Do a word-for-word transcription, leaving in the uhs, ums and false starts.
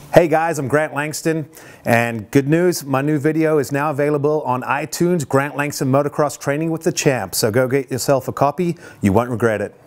Hey guys, I'm Grant Langston, and good news, my new video is now available on iTunes, Grant Langston Motocross Training with the Champ. So go get yourself a copy, you won't regret it.